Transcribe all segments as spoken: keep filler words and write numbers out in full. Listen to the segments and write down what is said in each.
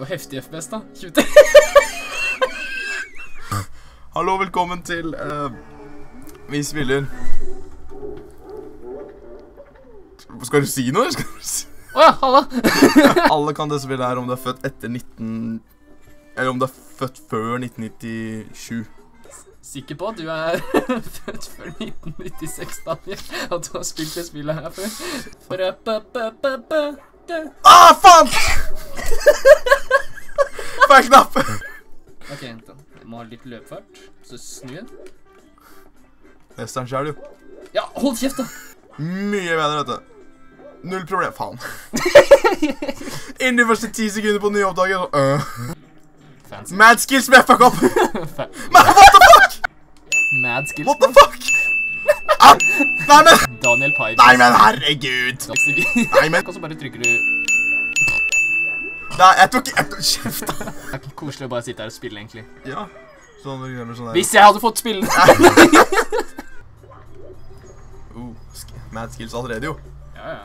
var heftig F P S da. tjuetre. Hallo, velkommen til uh, Vi spiller. Skal du si noe? Skal du si? Åja, oh, halla. Alle kan det spille her om du er født etter nitten... Eller om du er født før nitten nittisju. Sikker på at du er født før nitten nittiseks, Daniel. At du har spilt det spillet her før. Ah, faen! Feil knapp! Ok, vent da. Jeg må ha litt løpfart. Så snu igjen. Mesteren selv, jo. Ja, hold kjeft da! Mye bedre, vet du. Null problem. Faen. Innen de første ti sekunder på nye oppdager. Uh. Mad skills med fuck up! Man, what the fuck? Mad skills, what the fuck? Ah, nei, men... Daniel Pipes. Nei, men herregud. Nei, men... Og så bare trykker du... Nei, jeg tok ikke... Jeg tok kjeft. Det er ikke koselig å bare sitte her og spille, egentlig. Ja. Sånn, når du gjør sånn der. Hvis jeg hadde fått spille. uh, mad skills allerede, jo. Ja, ja.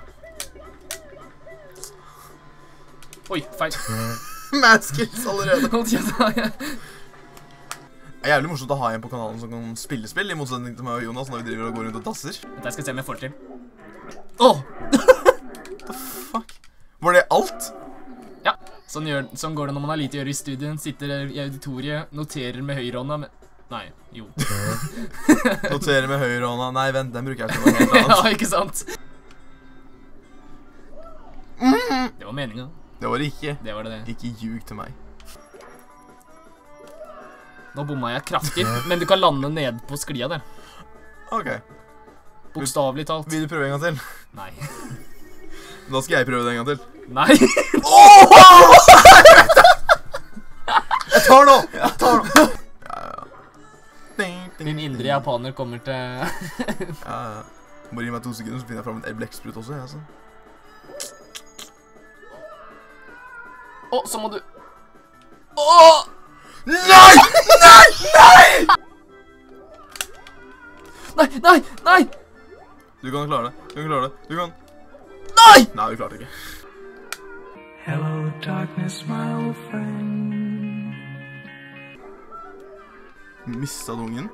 Oi, feil. Mad skills allerede. Hold kjeft da, ja. Det er jævlig morsomt å ha en på kanalen som kan spille spill, i motsetning til meg og Jonas når vi driver og går rundt og dasser. Dette skal jeg se om jeg får til. Åh! What the fuck? Var det alt? Ja, sånn, gjør, sånn går det når man har lite å gjøre i studien, sitter i auditoriet, noterer med høyrehånda, men... Nei, jo. Noterer med høyrehånda. Nei, vent, den bruker jeg til noe helt annet. Ja, ikke sant? Det var meningen. Det var det ikke. Det var det det. Ikke ljug til meg. Nå bomma jeg kraftig, men du kan lande ned på sklia der. Ok. Bokstavlig talt. Vil du prøve en gang til? Nei. Da skal jeg prøve det en gang til. Nei. Åh! Jeg tar nå! Jeg tar nå! Ja, ja. Din indre japaner kommer til... Ja, ja. Må gi meg to sekunder, så finner jeg frem en blekksprut også, ja, så. Åh, så må du... Åh! Nei! Nei! Nei! Nei, nei, nei! Du kan klare det. Du kan klare det. Du kan... Nei! Nei, du klarte det ikke. Hello, darkness, my old friend. Mistet du ungen?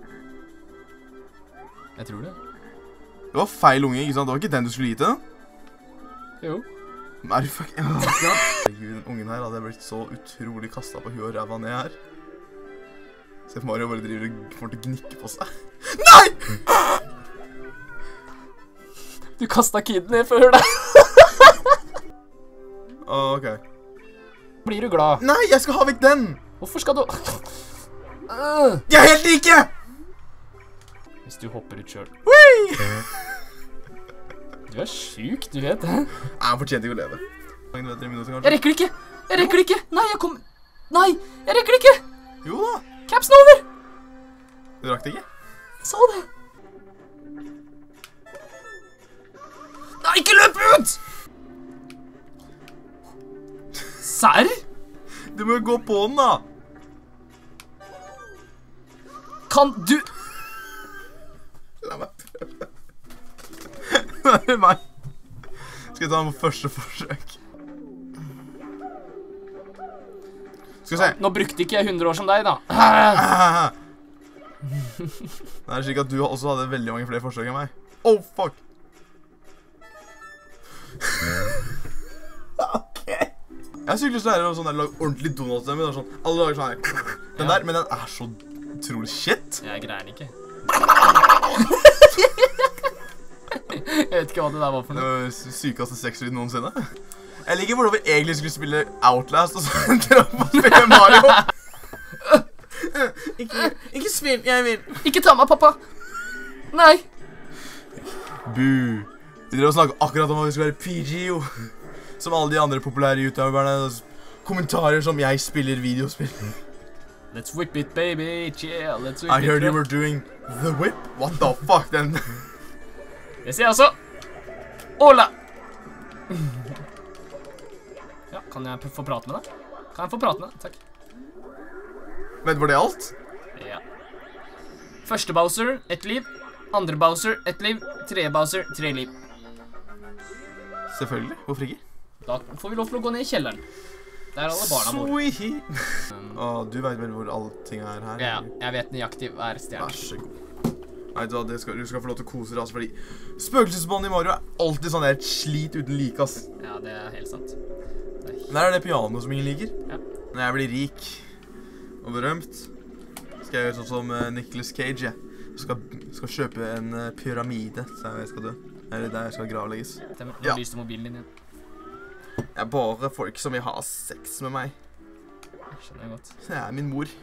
Jeg tror det. Det var feil unge, ikke sant? Det var ikke den du skulle gi til? Jo. Nei, fuck. Herregud, den ungen her hadde jeg blitt så utrolig kastet på huet og ræva ned her. Se for Mario bare driver og får til å gnikke på seg. Nei! Du kastet kiden ned før deg. Ok. Blir du glad? Nei, jeg skal ha vekk den! Hvorfor skal du... De er helt like! Hvis du hopper ut selv. Whee! Du er syk, du vet det. Nei, han fortjente ikke å leve. Jeg rekker det ikke! Jeg rekker det ikke! Nei, jeg kom... Nei, jeg rekker det ikke! Jo da! Capsen over! Du rakk det ikke? Jeg sa det! Nei, ikke løp ut! Serr? Du må jo gå på den da! Kan du... La meg prøve. Det er meg. Skal jeg ta den på første forsøk? Skal vi se. Nå brukte ikke jeg hundre år som deg, da. Det er slik at du også hadde veldig mange flere forsøk enn meg. Oh, fuck. Ok. Jeg har sikkert lyst til å lære sånn der, lage ordentlig Donald-stemme. Det er sånn, alle lager sånn her. Den der, men den er så utrolig shit. Jeg greier den ikke. Jeg vet ikke hva det der var for Det noe. var sykeste sexlyd noensinne. Jeg liker hvordan vi egentlig skulle spille Outlast, og så endte vi på å spille Mario. Ikke, ikke spill, jeg vil. Ikke ta meg, pappa! Nei! Bu. Vi drev og snakket akkurat om at vi skulle være P G, jo. Som alle de andre populære youtuberne. Kommentarer som jeg spiller videospill. Let's whip it, baby, chill, let's whip I it. heard you were doing the whip. What the fuck, den... Det ser jeg også. Ola! Ja, kan jeg få prate med deg? Kan jeg få prate med deg? Takk. Men var det alt? Ja. Første Bowser, ett liv. Andre Bowser, ett liv. Tredje Bowser, tre liv. Selvfølgelig, hvorfor ikke? Da får vi lov til å gå ned i kjelleren. Der alle barna bor. Sweet! Åh, du vet vel hvor allting er her? Ja, jeg vet nøyaktig hver stjerne. Vær så god. Nei, du, det skal, du skal få lov til å kose deg, altså, fordi spøkelsesbånd i Mario er alltid sånn der slit uten like, ass. Ja, det er helt sant. Det er helt... Der er det piano som ingen liker. Ja. Når jeg blir rik og berømt, skal jeg gjøre sånn som uh, Nicolas Cage, jeg. Skal, skal kjøpe en uh, pyramide, så jeg skal dø. Eller der jeg skal gravlegges. Nå Ja. lyser mobilen din igjen. Jeg er bare folk som vil ha sex med meg. Jeg skjønner jeg godt. Det er min mor.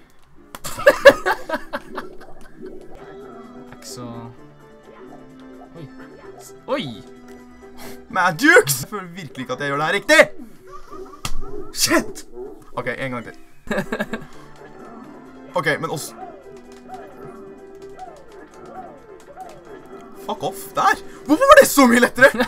Så... Oi. Oi! Madukes! Jeg føler virkelig ikke at jeg gjør det her riktig! Shit! Ok, en gang til. Ok, men også... Fuck off, der! Hvorfor var det så mye lettere?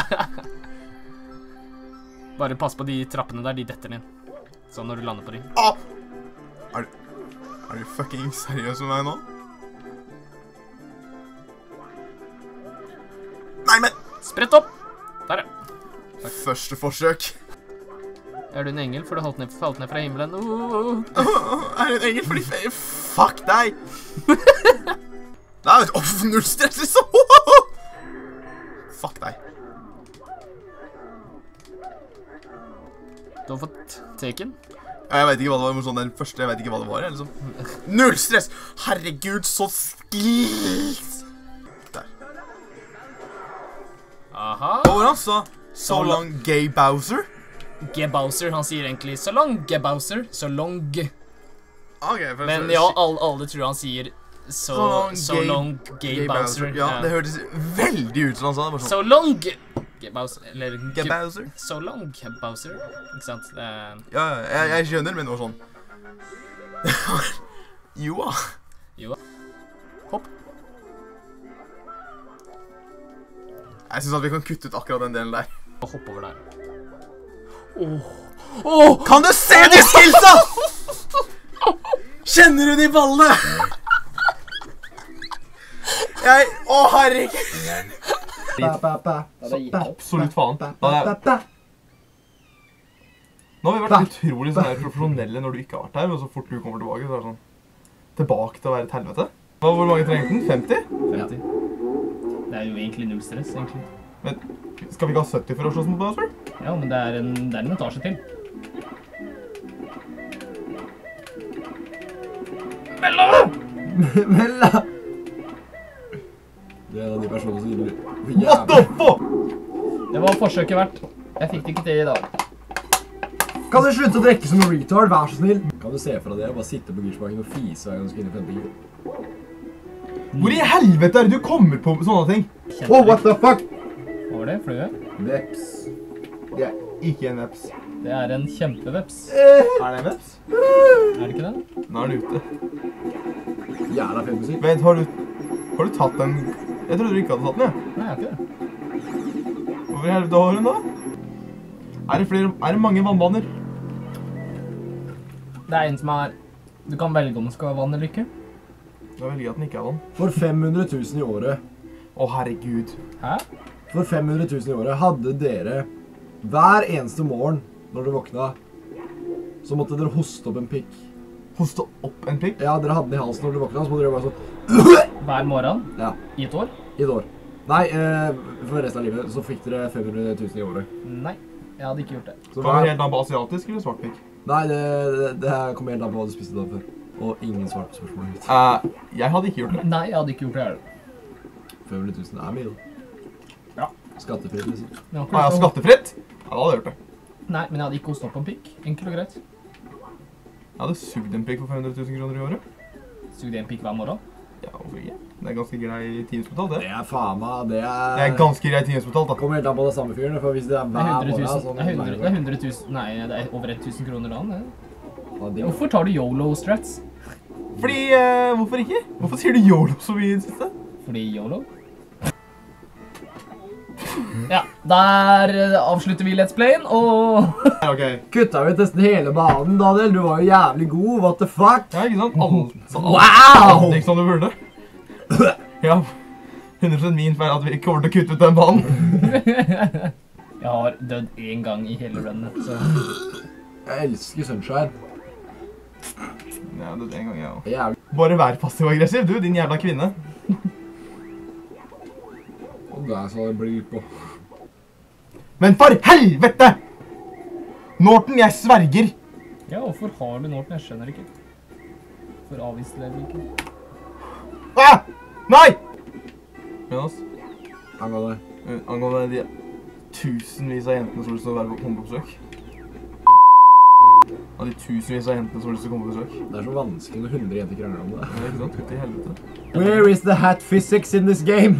Bare pass på de trappene der, de detter ned. Sånn når du lander på dem. Ah! Er du... Er du fucking seriøs med meg nå? Nei, men... Sprett opp! Der, ja. Første forsøk. Er du en engel, for du falt ned, falt ned fra himmelen? Uh. Oh, er du en engel fordi fe... Fuck deg! Nei, vet du, oh, null stress liksom! Fuck deg. Du har fått taken. Jeg vet ikke hva det var, men sånn den første, jeg vet ikke hva det var, liksom. Null stress! Herregud, så skills! Der. Aha. Hva var han sa? So long, gay Bowser? Gay Bowser, han sier egentlig så long, gay Bowser, så long. Okay, for Men ja, alle, alle tror han sier so, So long, so gay- long, gay, Gay Bowser. Ja, det hørtes veldig ut som han sa det. Bare sånn. So long, gay Bowser, eller Gay Bowser? so long, gay Bowser, ikke sant? Det er... Ja, jeg, jeg skjønner, men det var sånn. Jo, Jo. Hopp. jeg synes at vi kan kutte ut akkurat den delen der. Og hopp over der. Åh. Åh! Kan du se de skillsa? Kjenner du de ballene? Jeg, å herregud. Absolutt faen. Da er jeg... Nå har vi vært utrolig sånn her profesjonelle når du ikke har vært her, og så fort du kommer tilbake, så er det sånn... Tilbake til å være et helvete. Hva, hvor mange trenger den? femti? femti. Det er jo egentlig null stress, egentlig. Men skal vi ikke ha sytti for å slåss mot Bowser? Ja, men det er en, det er en etasje til. Mella! Mella! Det er en av de personene som gir What the fuck? Det var forsøket verdt. Jeg fikk det ikke til i dag. Kan du slutte å drikke som en retard, vær så snill? Kan du se fra det og bare sitte på Girsbakken og fise hver gang du skal inn i femtingen? Hvor i helvete er det du kommer på sånne ting? Oh, what the fuck? Hva var det? Fløye? Veps. Det er ikke en veps. Det er en kjempeveps. Er det en veps? Er det ikke det? Nå er den ute. Jævla fet musikk. Vent, har du... Har du tatt den? Jeg trodde du ikke hadde tatt den, ja. Nei, jeg har ikke det. Hvorfor i helvete har hun da? Er det flere... Er det mange vannbaner? Det er en som er... Du kan velge om det skal være vann eller ikke. Da velger jeg at den ikke er vann. For fem hundre tusen i året, Å, herregud. Hæ? for fem hundre tusen i året, hadde dere hver eneste morgen når dere våkna, så måtte dere hoste opp en pikk. Hoste opp en pikk? Ja, dere hadde den i halsen når dere våkna, så måtte dere bare sånn... Hver morgen? Ja, I et år? i et år. Nei, eh, for resten av livet så fikk dere fem hundre tusen i året. Nei, jeg hadde ikke gjort det. Så Kommer hver... helt an på asiatisk eller svart pikk? Nei, det, det, det her kommer helt an på hva du spiste da før. Og ingen svar på spørsmålet mitt. Uh, jeg hadde ikke gjort det. Nei, jeg hadde ikke gjort det heller. fem hundre tusen er mye da. Ja. Skattefritt, liksom. Men jeg har ikke Ah, ja, lyst til å- skattefritt? Ja, da hadde jeg gjort det. Nei, men jeg hadde ikke hostet opp en pikk. Enkelt og greit. Jeg hadde sugd en pikk for fem hundre tusen kroner i året. Sugde en pikk hver morgen. Ja, hvorfor ikke? Det er ganske grei timesbetalt, det. Det er faen meg, det er... Det er ganske grei timesbetalt, da. Kommer helt an på det samme fyren, for hvis det er Det er hver hundre morgen, tusen. sånn... Det er hundre- det er hundre tusen. Nei, det er over tusen kroner da. Det. Ja, det- Hvorfor tar du YOLO-strats? Fordi, uh, hvorfor ikke? Hvorfor sier du YOLO så mye i det siste? Fordi YOLO? Ja, der avslutter vi Let's Playen, og... Ja, ok. Kutta vi nesten hele banen, Daniel. Du var jo jævlig god, what the fuck? Ja, ikke sant? Alt, så alt, Wow! alt gikk som det burde. Ja, hundre prosent min feil at vi ikke kommer til å kutte ut den banen. Jeg har dødd en gang i hele runnet, så... Jeg elsker Sunshine. Ja, det er en gang, ja. Jævlig. Bare vær passiv-aggressiv, du, din jævla kvinne. Og det er så det blir på. Men for helvete! Norton, jeg sverger! Ja, hvorfor har du Norton? Jeg skjønner ikke. For avvist det eller ikke. Ah! Nei! Jonas, Angående. uh, angående de tusenvis av jentene som har lyst til å være på komme på besøk. Av de tusenvis av jentene som har lyst til å komme på besøk. Det er så vanskelig når hundre jenter krangler om det. Det er ikke sant, ut i helvete. Where is the hat physics in this game?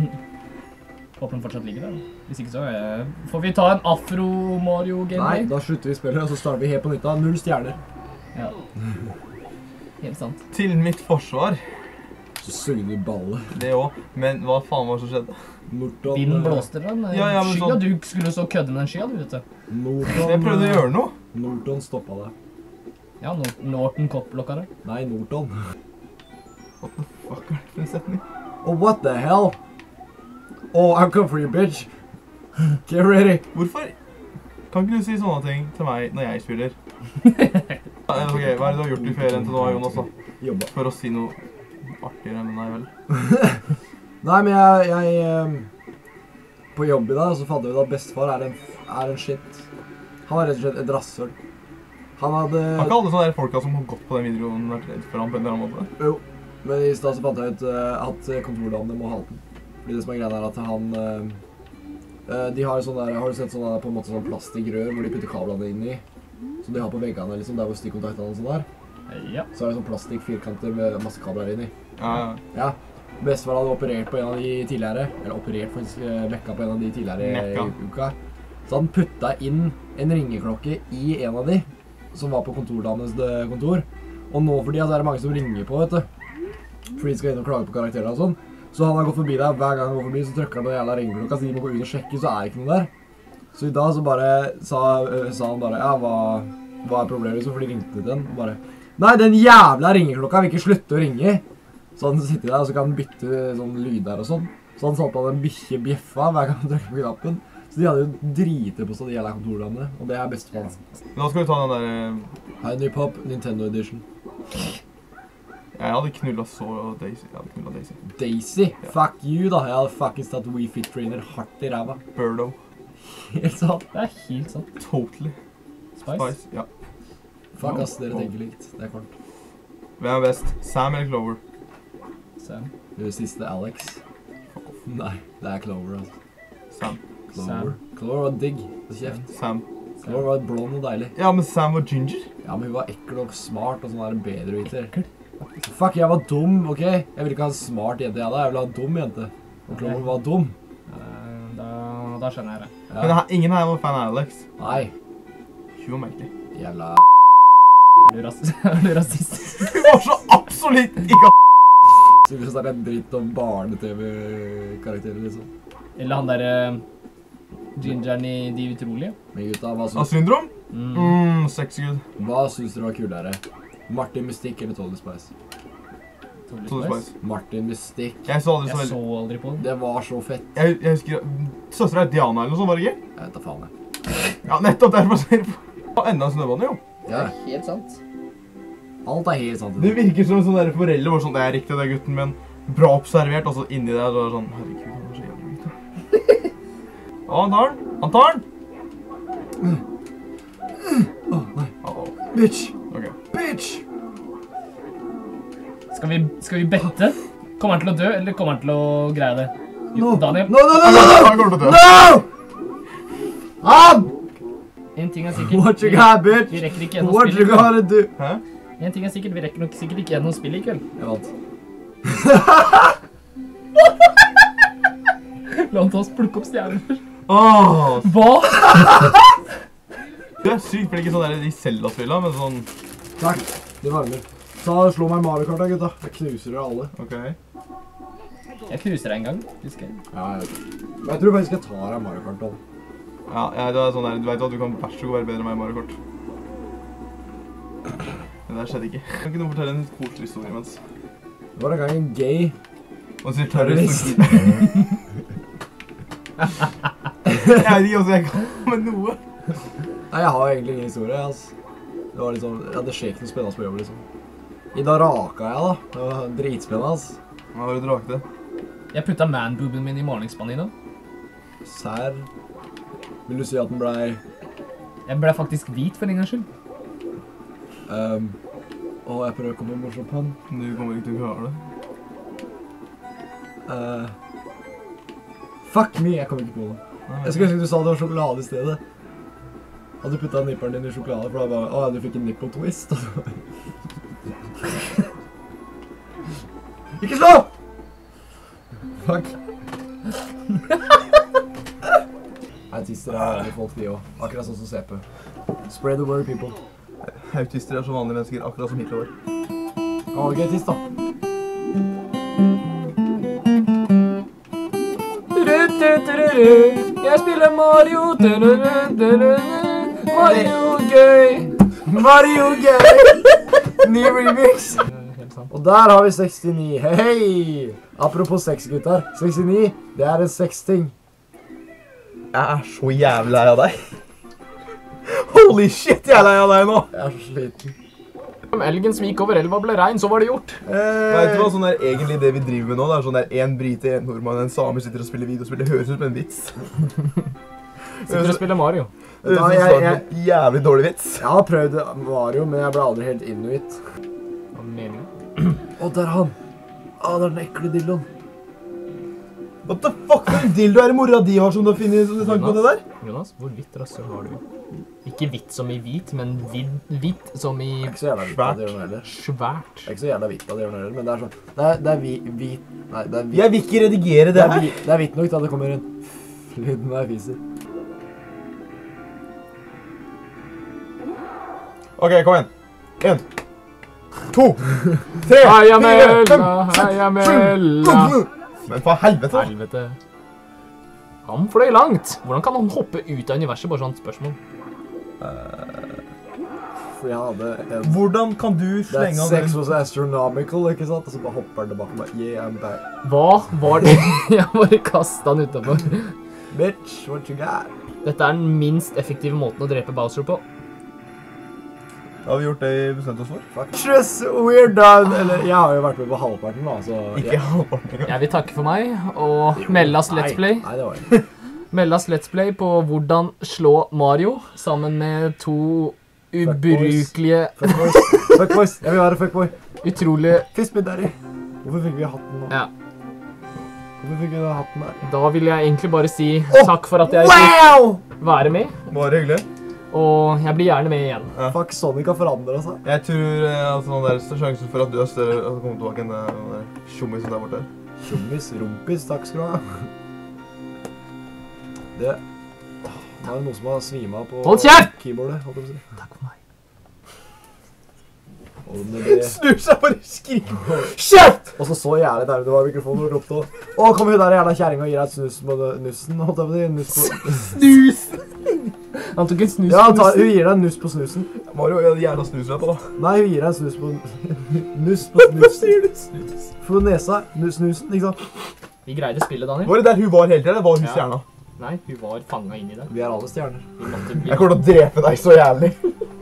Håper den fortsatt ligger der. Hvis ikke så eh, får vi ta en Afro-Mario-gameplay. Nei, da slutter vi spillet, og så starter vi helt på nytt av null stjerner. Ja. Helt sant. Til mitt forsvar, Så suger du ballet. det også, men hva faen var det som skjedde? Norton... Vinden blåste den. eh, Ja, ja, men skya, sånn- du skulle så kødde med den skya, du vet det. Norton... Jeg prøvde å gjøre noe. Norton stoppet det. Ja, Nor Norton koppblokka det. Nei, Norton. What the fuck er det for en setning? Oh, what the hell? Oh, I'm coming for you, bitch. Get ready. Hvorfor? Kan ikke du si sånne ting til meg når jeg spiller? Ja, ok, hva er det du har gjort i ferien til nå, Jonas, da? Jobba. For å si noe artigere enn nei vel. Nei, men jeg... jeg eh, på jobb i dag, så fant jeg ut at bestefar er en, er en shit. Han er rett og slett et rasshøl. Han hadde... Har ikke alle sånne der folka som har gått på den videoen vært redd for ham på en eller annen måte? Jo, men i stedet så fant jeg ut uh, at kontordamene må ha den. Fordi det som er greia er at han... Uh, uh, de har sånn der, har du sett sånn der, på en måte sånn plastikkrør hvor de putter kablene inn i? Som de har på veggene, liksom, der hvor stikkontaktene og sånn der. Ja. Så er det sånn plastikk-firkanter med masse kabler inn i. Ja, ja. Ja, bestefar hadde operert på en av de tidligere, eller operert faktisk, uh, mekka på en av de tidligere Mekka. i uka. Så han putta inn en ringeklokke i en av de, som var på kontordamenes kontor. Og nå for de, altså, er det mange som ringer på, vet du. Fordi de skal inn og klage på karakterene og sånn. Så han har gått forbi der, hver gang han går forbi, så trykker han på den jævla ringeklokka, så de må gå ut og sjekke, så er det ikke noe der. Så i dag så bare sa, øh, sa han bare, ja, hva, hva er problemet liksom, for de ringte til den, og bare, nei, den jævla ringeklokka vil ikke slutte å ringe. Så han sitter der, og så kan han bytte sånn lyd der og sånn. Så han satt på den bikkje bjeffa hver gang han trykker på knappen. Så de hadde jo driter på seg, de jævla kontordamene, og det er bestefar. Nå skal vi ta den der... eh, Honey Pop Nintendo Edition. Jeg hadde knullet så Daisy. Jeg hadde knullet Daisy. Daisy? Fuck you da, jeg hadde fucking tatt Wii Fit Trainer hardt i ræva. Birdo. Helt sant. Det er helt sant. Totally. Spice. Spice, ja. Fuck ass, dere tenker likt, det er klart. Hvem er best? Sam eller Clover? Sam. Det siste Alex. Nei, det er Clover altså. Sam. Clover. Clover var digg, så kjeft. Sam. Clover var blond og deilig. Ja, men Sam var ginger. Ja, men hun var ekkel og smart og sånn der bedre viter. Fuck, jeg var dum, ok? Jeg ville ikke ha en smart jente, jeg da. Jeg ville ha en dum jente. Og Clover var dum. Eh, Da, da skjønner jeg det. Men Ja. her- ingen her var fan av Alex. Nei, Hun var merkelig. jævla... Er du, ras er du rasist? Hun var så absolutt ikke Så vi snakker en dritt om barne-tv-karakterer, liksom. Eller han der eh, gingeren i De Utrolige. Men gutta, hva av syns, syndrom. Mm. Mm, sexy good. hva syns dere var kulere? Martin Mystique eller Tony Spice? Totally Totally Spice. Spice. Martin Mystique. Jeg så aldri så Jeg veldig... så aldri på den. Det var så fett. Jeg, jeg husker... Søstra er Diana eller noe sånt, var det ikke? Jeg vet da faen jeg. Ja, nettopp derfor ser jeg på. Og enda en snøbann, jo. Ja, Helt sant. alt er helt sant. Det virker som sånne der foreldre var sånn, det er riktig, det er gutten min. Bra observert, og så inni der, så er det sånn, herregud, han var så jævlig gutt. Å, han tar den! Han tar den! Åh, nei. Å, Bitch! ok. Bitch! Skal vi, skal vi bette? Kommer han til å dø, eller kommer han til å greie det? Jo, No. Daniel, No, no, no, no, no! Han kommer til å dø. No! Han! en ting er sikkert. What you got, bitch? Vi rekker ikke gjennom What you spillet. gotta do? Hæ? En ting er sikkert, vi rekker nok sikkert ikke gjennom spillet i kveld. Jeg vant. La han ta oss plukke opp stjerner først. Åh, Hva? det er sykt, for det er ikke sånn der i Zelda-spillet, men sånn... Takk, det varmer. Ta og slå meg i Mario Kart da, gutta. Jeg knuser dere alle. Ok. Jeg knuser deg en gang, husker jeg. Ja, jeg vet det. Men jeg tror faktisk jeg tar deg i Mario Kart da. Ja, ja, det er sånn der, du vet at du kan vær så god være bedre enn meg i Mario Kart. Men det skjedde ikke. Kan ikke noen fortelle en koselig historie mens? Det var en gang en gay Og sier terrorist. terrorist. Jeg vet ikke om jeg kan med noe. Nei, jeg har egentlig ingen historie, altså. Det var liksom, ja, det skjer ikke noe spennende på jobb, liksom. I dag raka jeg, da. Det var dritspennende, altså. Hva var det du rakte? Jeg putta man-booben min i malingsspannet i dag. Sær. Vil du si at den blei... Jeg ble faktisk hvit for en gangs skyld. Um, å, jeg prøver å komme morsom på den. Du kommer ikke til å klare det. Uh, fuck me, jeg kommer ikke på det. Jeg skulle ønske du sa det var sjokolade i stedet. Hadde du puttet nipperen din i sjokolade, for da bare, å, du fikk en nipple-twist. Ikke slå! Fuck. Autister er vanlige folk, de også. Akkurat sånn som C P. Spread the word, people. Autister er så vanlige mennesker, akkurat som Hitler var. Å, ok, tiss da. Jeg spiller Mario. Mario gøy. Mario gøy. Ny remix. Og der har vi sekstini. Hei! Apropos sex, gutter. sekstini, det er en sexting. Jeg er så jævlig lei av deg. Holy shit, jeg er lei av deg nå. Jeg er så sliten. Om elgen som gikk over elva ble rein, så var det gjort. Vet du hva, sånn der, egentlig det vi driver med nå, det er sånn der en brite, en nordmann, en samer sitter og spiller videospill. Det høres ut som en vits. Sitter og spiller Mario. Det høres ut som en jævlig dårlig vits. Jeg har prøvd Mario, men jeg ble aldri helt inuit. Hva mener du? Å, der er han. Å, det er den ekle dildoen. What the fuck, den dildo er det mora di har som du har finnet som du snakker på det der? Jonas, hvor hvitt rasshøl har du? Ikke hvitt som i hvit, men vid, hvitt som i... Det er ikke så jævla hvitt av det gjør noe heller. Svært. Det er ikke så jævla hvitt av det gjør noe heller, men det er sånn... Det er, det er vi, hvit... Nei, det er hvitt... Jeg vil ikke redigere Det det er, her. hvitt- det er hvitt nok da det kommer en... Lyden når jeg fiser. Ok, kom igjen. En. To. Tre. Heia fire, Mella, fem, heia seks, Mella. sju. Men for helvete. Helvete. Han fløy langt. Hvordan kan han hoppe ut av universet? Bare sånn spørsmål. Fordi han hadde en... Hvordan kan du That slenge av sex den? was astronomical, ikke sant? Og så bare hopper han tilbake og bare, yeah, I'm back. Hva var det? Jeg bare kastet han utenfor. Bitch, what you got? Dette er den minst effektive måten å drepe Bowser på. Har vi gjort det vi bestemte oss for? Fuck. Just we're done! Eller, jeg har jo vært med på halvparten da, så... Ikke halvparten engang. Jeg vil takke for meg, og Mellas Let's Play. Nei, det var ikke. Mellas Let's Play på hvordan slå Mario, sammen med to ubrukelige, Fuckboys. Fuckboys. Jeg vil være fuckboy. utrolig... Fist me, daddy. Hvorfor fikk vi hatten nå? Ja, Hvorfor fikk vi den hatten der? da vil jeg egentlig bare si Åh! takk for at jeg fikk Wow! være med, Bare hyggelig. og jeg blir gjerne med igjen. Fuck, Sonic har forandret seg. Jeg tror eh, at sånn der større sjansen for at du er større at det kommer tilbake enn den der tjommisen der borte. Tjommis, rumpis, takk skal du ha. Det... Det er jo noe som har svimet på Hold kjeft! keyboardet, holdt jeg på å si. Takk for meg. Og med det... Snur seg bare skriker. Kjeft! Og så så jævlig der det var mikrofonen og ropte. Å, kom hun der jævla kjæring og gir deg et snus på nussen, holdt jeg på å si. Nuss på... Snus! Han tok en snus Ja, på ta, nussen. hun gir deg en nuss på snusen. Mario er jævla snusrett da. Nei, hun gir deg en snus på... Nuss på Hva snusen. sier du snus? For nesa, nus, snusen, ikke sant? Vi greide spillet, Daniel. Var det der hun var hele tiden, eller var hun Ja. stjerna? Nei, hun var fanget inn i det. Vi er alle stjerner. Vi måtte Jeg kommer til å drepe deg så jævlig.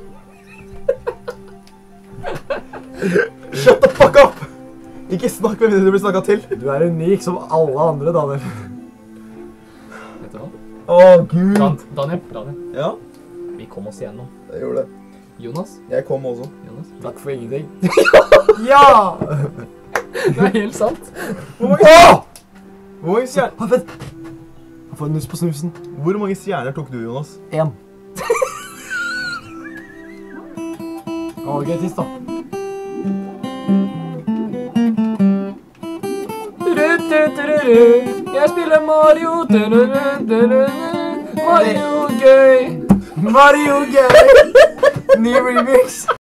Shut the fuck up! Ikke snakk med mindre du blir snakket til. Du er unik som alle andre, Daniel. Vet du hva? Åh, Gud. Dan Daniel, Daniel, Ja, vi kom oss igjennom. jeg gjorde det. Jonas, Jeg kom også. Jonas. Takk for ingenting. Ja! Det er helt sant. Hvor mange, Åh! hvor mange, stjerner, Ah, vent. Jeg får en nuss på snusen. hvor mange stjerner tok du, Jonas? En. Ok, tiss da. Jeg spiller Mario. Mario gøy. Mario gøy! Ny remix.